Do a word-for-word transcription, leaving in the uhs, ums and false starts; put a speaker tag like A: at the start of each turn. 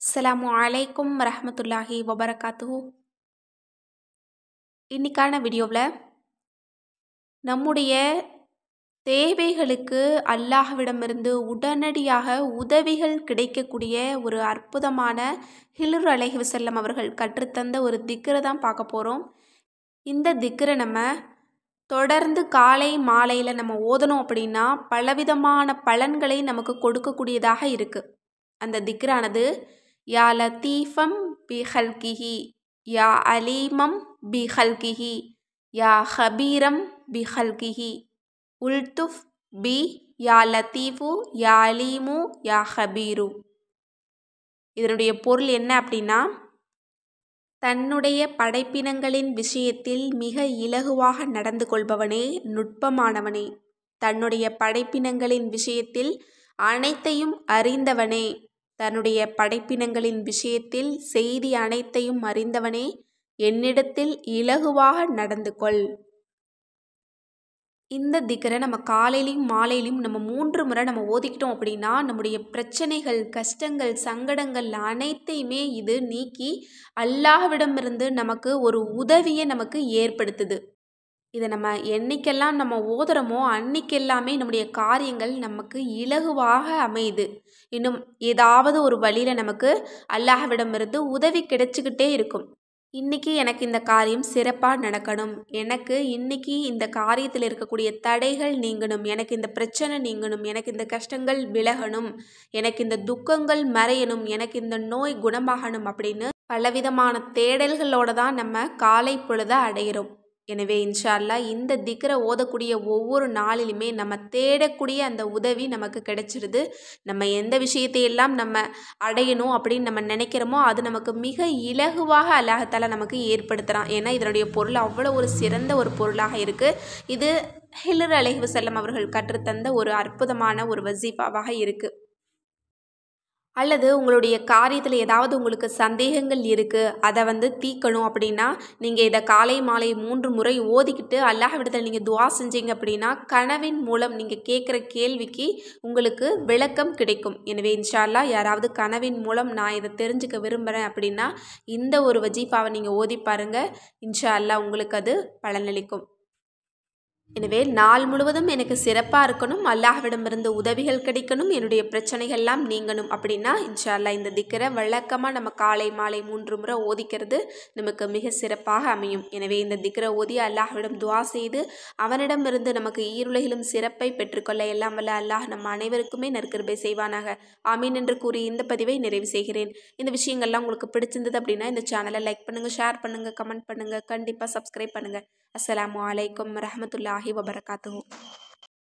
A: அஸ்ஸலாமு அலைக்கும் வரஹ்மத்துல்லாஹி வபரகாத்துஹு. இன்னைக்கான வீடியோவில் நம்முடைய தேவைகளுக்கு அல்லாஹ்விடமிருந்து உடனடியாக உதவிகள் கிடைக்கக்கூடிய ஒரு அற்புதமான ஹிலுர் அலைஹி வஸல்லம் அவர்கள் கற்றுத்தந்த ஒரு திக்ரை தான் பார்க்க போகிறோம். இந்த திக்ரை நம்ம தொடர்ந்து காலை மாலையில் நம்ம ஓதணும் அப்படின்னா பலவிதமான பலன்களை நமக்கு கொடுக்கக்கூடியதாக இருக்குது. அந்த திக்ரானது யா லத்தீஃபம் பி ஹல்கிஹி, யா அலீமம் பி ஹல்கிஹி, யா ஹபீரம் பி ஹல்கிஹி, உல்துஃப் பி யா லத்தீஃபு யா அலீமு யா ஹபீரு. இதனுடைய பொருள் என்ன அப்படின்னா, தன்னுடைய படைப்பினங்களின் விஷயத்தில் மிக இலகுவாக நடந்து கொள்பவனே, நுட்பமானவனே. தன்னுடைய படைப்பினங்களின் விஷயத்தில் அனைத்தையும் அறிந்தவனே. தன்னுடைய படைப்பினங்களின் விஷயத்தில் செய்தி அனைத்தையும் அறிந்தவனே, என்னிடத்தில் இலகுவாக நடந்து கொள். இந்த திக்ரை நம்ம காலையிலையும் மாலையிலையும் நம்ம மூன்று முறை நம்ம ஓதிக்கிட்டோம் அப்படின்னா நம்முடைய பிரச்சனைகள், கஷ்டங்கள், சங்கடங்கள் அனைத்தையுமே இது நீக்கி அல்லாஹ்விடமிருந்து நமக்கு ஒரு உதவியை நமக்கு ஏற்படுத்துது. இதை நம்ம என்னைக்கெல்லாம் நம்ம ஓதுறோமோ அன்னைக்கெல்லாமே நம்முடைய காரியங்கள் நமக்கு இலகுவாக அமையுது. இன்னும் ஏதாவது ஒரு வழியில் நமக்கு அல்லாஹ்விடமிருந்து உதவி கிடைச்சிக்கிட்டே இருக்கும். இன்றைக்கி எனக்கு இந்த காரியம் சிறப்பாக நடக்கணும், எனக்கு இன்றைக்கி இந்த காரியத்தில் இருக்கக்கூடிய தடைகள் நீங்கணும், எனக்கு இந்த பிரச்சனை நீங்கணும், எனக்கு இந்த கஷ்டங்கள் விலகணும், எனக்கு இந்த துக்கங்கள் மறையணும், எனக்கு இந்த நோய் குணமாகணும் அப்படின்னு பலவிதமான தேடல்களோடு தான் நம்ம காலை பொழுதை அடைகிறோம். எனவே இன்ஷா அல்லாஹ் இந்த திக்ரை ஓதக்கூடிய ஒவ்வொரு நாளிலுமே நம்ம தேடக்கூடிய அந்த உதவி நமக்கு கிடைச்சிருது. நம்ம எந்த விஷயத்தையெல்லாம் நம்ம அடையணும் அப்படின்னு நம்ம நினைக்கிறோமோ அது நமக்கு மிக இலகுவாக அல்லாஹ் தஆலா நமக்கு ஏற்படுத்துகிறான். ஏன்னா இதனுடைய பொருள் அவ்வளோ ஒரு சிறந்த ஒரு பொருளாக இருக்குது. இது ஹிலுர் அலைஹி வஸல்லம் அவர்கள் கற்றுத்தந்த ஒரு அற்புதமான ஒரு வசீஃபாவாக இருக்குது. அல்லது உங்களுடைய காரியத்தில் ஏதாவது உங்களுக்கு சந்தேகங்கள் இருக்குது, அதை வந்து தீர்க்கணும் அப்படின்னா நீங்கள் இதை காலை மாலை மூன்று முறை ஓதிக்கிட்டு அல்லாஹ்விடத்தில் நீங்கள் துஆ செஞ்சீங்க அப்படின்னா கனவின் மூலம் நீங்கள் கேட்குற கேள்விக்கு உங்களுக்கு விளக்கம் கிடைக்கும். எனவே இன்ஷா அல்லாஹ் யாராவது கனவின் மூலம் நான் இதை தெரிஞ்சுக்க விரும்புகிறேன் அப்படின்னா இந்த ஒரு வஜீஃபாவை நீங்கள் ஓதி பாருங்கள். இன்ஷா அல்லாஹ் உங்களுக்கு அது பலனளிக்கும். எனவே நாள் முழுவதும் எனக்கு சிறப்பாக இருக்கணும், அல்லாஹ்விடமிருந்து உதவிகள் கிடைக்கணும், என்னுடைய பிரச்சனைகள்லாம் நீங்கணும் அப்படின்னா இன்ஷா அல்லாஹ் இந்த திக்ரை வழக்கமாக நம்ம காலை மாலை மூன்று முறை ஓதிக்கிறது நமக்கு மிக சிறப்பாக அமையும். எனவே இந்த திக்ரை ஓதி அல்லாஹ்விடம் துஆ செய்து அவனிடமிருந்து நமக்கு ஈருலகிலும் சிறப்பை பெற்றுக்கொள்ள எல்லாம் வல்ல அல்லாஹ் நம்ம அனைவருக்குமே நற்கிருபை செய்வானாக. ஆமீன் என்று கூறி இந்த பதிவை நிறைவு செய்கிறேன். இந்த விஷயங்கள்லாம் உங்களுக்கு பிடிச்சிருந்தது அப்படின்னா இந்த சேனலை லைக் பண்ணுங்கள், ஷேர் பண்ணுங்கள், கமெண்ட் பண்ணுங்கள், கண்டிப்பாக சப்ஸ்கிரைப் பண்ணுங்கள். அஸ்ஸலாமு அலைக்கும் வரஹ்மத்துல்லாஹி வபரகாத்துஹு.